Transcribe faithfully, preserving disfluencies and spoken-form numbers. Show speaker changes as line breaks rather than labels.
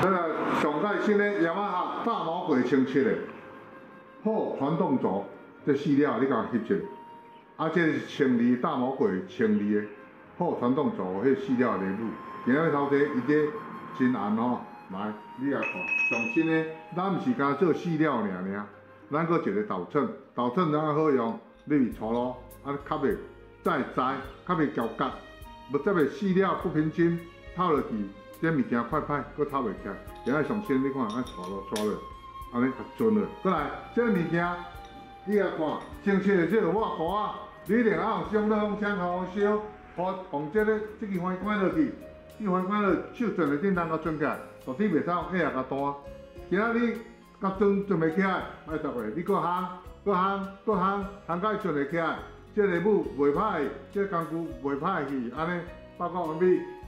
这个上盖新的雅马哈大毛鬼清漆的，好传动轴，这四料你甲翕一下。啊，这是千二大毛鬼千二的，好传动轴，迄四料内部。今仔头题伊这真红吼，来你来看，上新的，咱毋是干做四料尔尔，咱搁一个导衬，导衬怎好用？你搓咯，啊较袂再栽，较袂交角，无则袂四料不平均，透落去，这物件快歹，搁透袂起来。今仔上新你看，安搓落搓落，安尼较准了。过来，这物件你来看，清晰的这个瓦锅啊，你另外用上热风枪好烧，好放这个这支花关落去。你翻翻落手转个叮当甲转起来，到底袂使用压甲大。今仔你甲转转袂起来，爱逐个你搁烘，搁烘，搁烘，烘到伊转会起来。这个母袂歹，这工具袂歹去，安尼报告完毕。